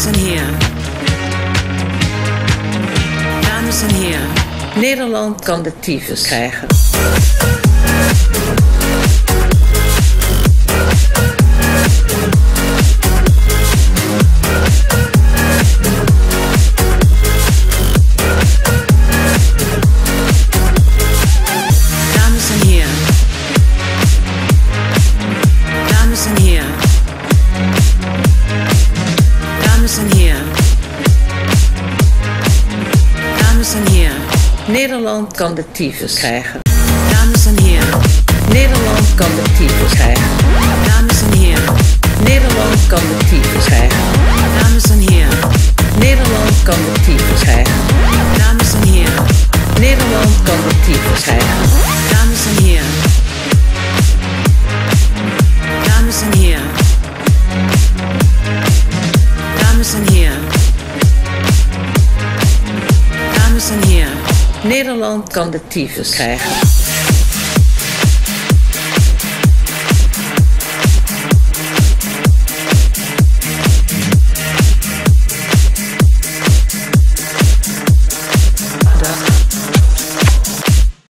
Dames en heren. Dames en heren. Nederland kan de tyfus krijgen. Dames en heren. Dames en heren. Dames en heren. Dames en heren. Nederland kan de tyfus krijgen. Dames en heren. Nederland kan de tyfus krijgen. Dames en heren. Nederland kan de tyfus krijgen. Dames en heren. Nederland kan de tyfus krijgen. Dames en heren. Nederland kan de tyfus krijgen. Dames en heren. Dames en heren. Dames en heren. Dames en heren. Nederland kan de tyfus krijgen.